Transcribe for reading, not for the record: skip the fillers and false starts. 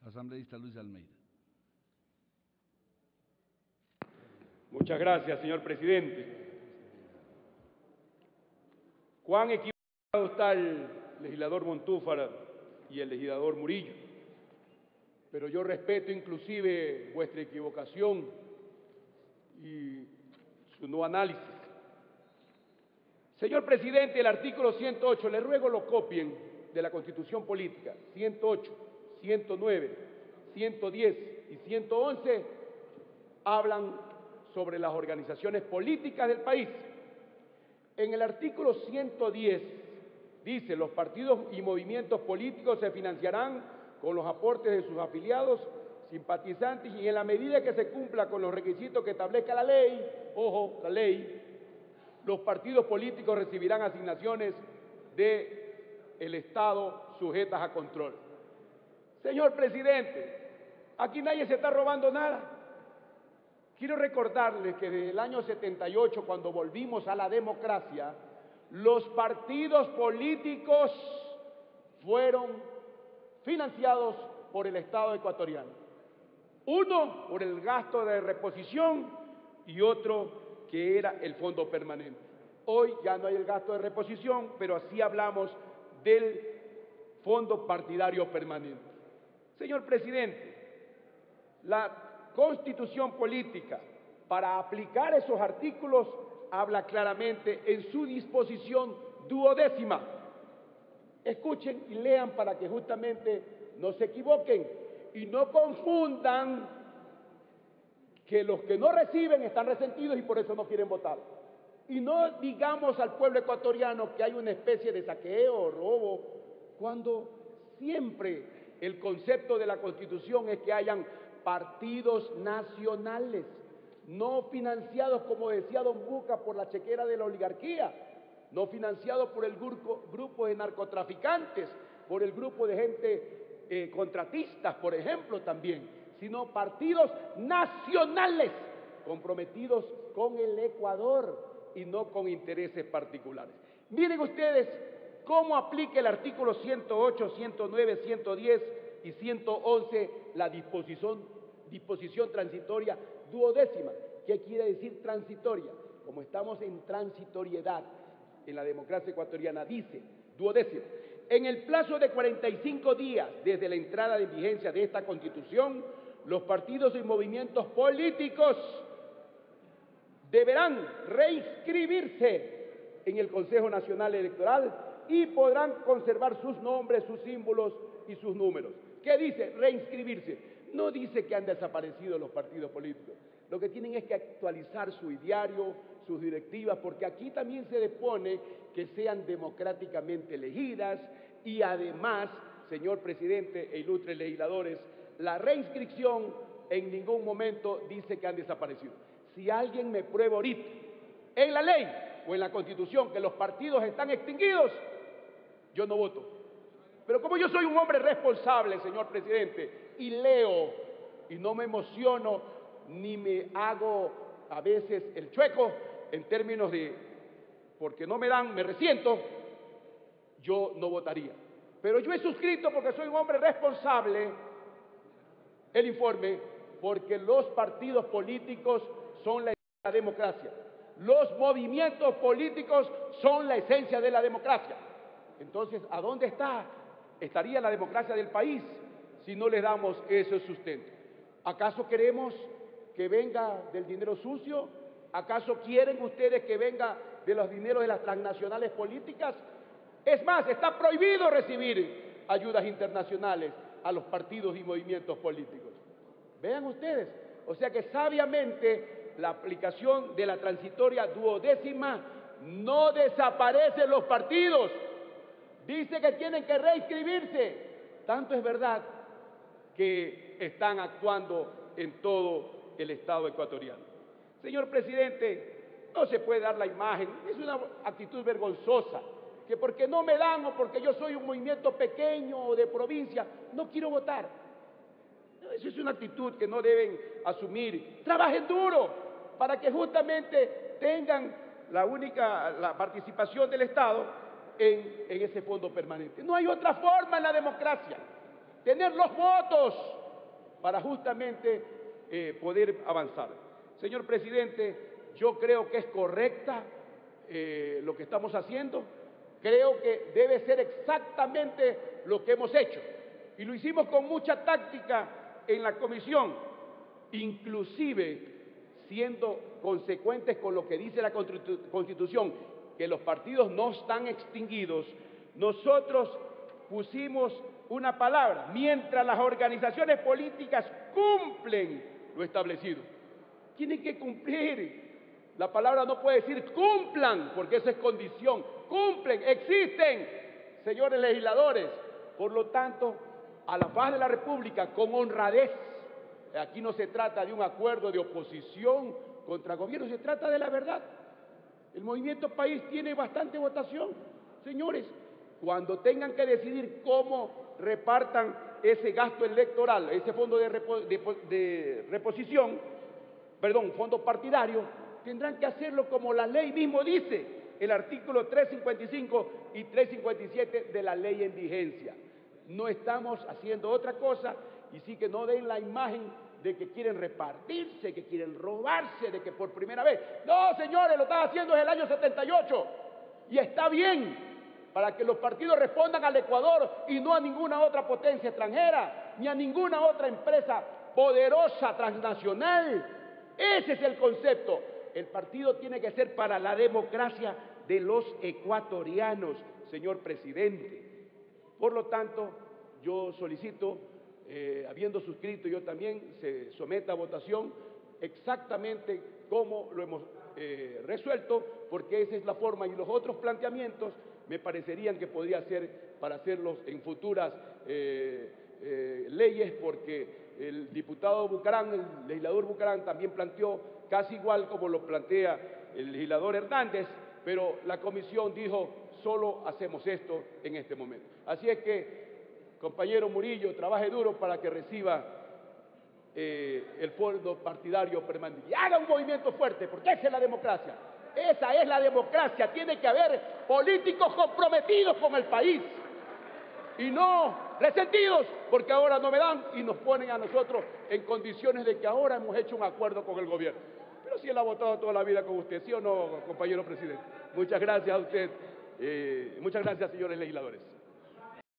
Asambleísta Luis Almeida. Muchas gracias, señor presidente. Cuán equivocado está el legislador Montúfar y el legislador Murillo. Pero yo respeto inclusive vuestra equivocación y su no análisis. Señor presidente, el artículo 108, le ruego lo copien de la Constitución Política, 108, 109, 110 y 111, hablan sobre las organizaciones políticas del país. En el artículo 110 dice: los partidos y movimientos políticos se financiarán con los aportes de sus afiliados, simpatizantes, y en la medida que se cumpla con los requisitos que establezca la ley, ojo, la ley, los partidos políticos recibirán asignaciones del Estado sujetas a control. Señor presidente, aquí nadie se está robando nada. Quiero recordarles que desde el año 78, cuando volvimos a la democracia, los partidos políticos fueron financiados por el Estado ecuatoriano. Uno por el gasto de reposición y otro que era el fondo permanente. Hoy ya no hay el gasto de reposición, pero así hablamos del fondo partidario permanente. Señor presidente, la Constitución Política, para aplicar esos artículos, habla claramente en su disposición 12ª. Escuchen y lean para que justamente no se equivoquen y no confundan que los que no reciben están resentidos y por eso no quieren votar. Y no digamos al pueblo ecuatoriano que hay una especie de saqueo o robo, cuando siempre el concepto de la Constitución es que hayan partidos nacionales, no financiados, como decía don Buca, por la chequera de la oligarquía, no financiados por el grupo de narcotraficantes, por el grupo de gente contratistas, por ejemplo, también, sino partidos nacionales comprometidos con el Ecuador y no con intereses particulares. Miren ustedes cómo aplica el artículo 108, 109, 110 y 111 la disposición transitoria 12ª. ¿Qué quiere decir transitoria? Como estamos en transitoriedad en la democracia ecuatoriana, dice 12ª: en el plazo de 45 días desde la entrada en vigencia de esta Constitución, los partidos y movimientos políticos deberán reinscribirse en el Consejo Nacional Electoral y podrán conservar sus nombres, sus símbolos y sus números. ¿Qué dice? Reinscribirse. No dice que han desaparecido los partidos políticos. Lo que tienen es que actualizar su ideario, sus directivas, porque aquí también se dispone que sean democráticamente elegidas y además, señor presidente e ilustres legisladores, la reinscripción en ningún momento dice que han desaparecido. Si alguien me prueba ahorita en la ley o en la Constitución que los partidos están extinguidos, yo no voto. Pero como yo soy un hombre responsable, señor presidente, y leo y no me emociono ni me hago a veces el chueco en términos de porque no me dan, me resiento, yo no votaría. Pero yo he suscrito, porque soy un hombre responsable, el informe, porque los partidos políticos son la esencia de la democracia. Los movimientos políticos son la esencia de la democracia. Entonces, ¿a dónde estaría la democracia del país si no le damos ese sustento? ¿Acaso queremos que venga del dinero sucio? ¿Acaso quieren ustedes que venga de los dineros de las transnacionales políticas? Es más, está prohibido recibir ayudas internacionales a los partidos y movimientos políticos. Vean ustedes, o sea que sabiamente la aplicación de la transitoria 12ª no desaparece los partidos. Dice que tienen que reinscribirse. Tanto es verdad que están actuando en todo el Estado ecuatoriano. Señor presidente, no se puede dar la imagen, es una actitud vergonzosa, que porque no me dan o porque yo soy un movimiento pequeño o de provincia, no quiero votar. Esa es una actitud que no deben asumir. Trabajen duro para que justamente tengan la participación del Estado en ese fondo permanente. No hay otra forma en la democracia. Tener los votos para justamente poder avanzar. Señor presidente, yo creo que es correcta lo que estamos haciendo. Creo que debe ser exactamente lo que hemos hecho. Y lo hicimos con mucha táctica en la comisión, inclusive siendo consecuentes con lo que dice la Constitución, que los partidos no están extinguidos. Nosotros pusimos una palabra: mientras las organizaciones políticas cumplen lo establecido. Tienen que cumplir. La palabra no puede decir cumplan, porque eso es condición. Cumplen, existen, señores legisladores. Por lo tanto, a la paz de la República, con honradez. Aquí no se trata de un acuerdo de oposición contra gobierno, se trata de la verdad. El Movimiento País tiene bastante votación. Señores, cuando tengan que decidir cómo repartan ese gasto electoral, ese fondo de reposición, fondo partidario, tendrán que hacerlo como la ley mismo dice, el artículo 355 y 357 de la ley en vigencia. No estamos haciendo otra cosa, y sí que no den la imagen de que quieren repartirse, que quieren robarse, de que por primera vez. No, señores, lo están haciendo desde el año 78 y está bien, para que los partidos respondan al Ecuador y no a ninguna otra potencia extranjera, ni a ninguna otra empresa poderosa transnacional. Ese es el concepto. El partido tiene que ser para la democracia de los ecuatorianos, señor presidente. Por lo tanto, yo solicito, habiendo suscrito yo también, se someta a votación exactamente como lo hemos resuelto, porque esa es la forma, y los otros planteamientos me parecerían que podría ser para hacerlos en futuras leyes, porque el diputado Bucarán, el legislador Bucarán, también planteó casi igual como lo plantea el legislador Hernández, pero la comisión dijo: solo hacemos esto en este momento. Así es que, compañero Murillo, trabaje duro para que reciba el fondo partidario permanente. Y haga un movimiento fuerte, porque esa es la democracia. Esa es la democracia. Tiene que haber políticos comprometidos con el país y no resentidos porque ahora no me dan y nos ponen a nosotros en condiciones de que ahora hemos hecho un acuerdo con el gobierno. Pero si él ha votado toda la vida con usted, ¿sí o no, compañero presidente? Muchas gracias a usted. Muchas gracias, señores legisladores.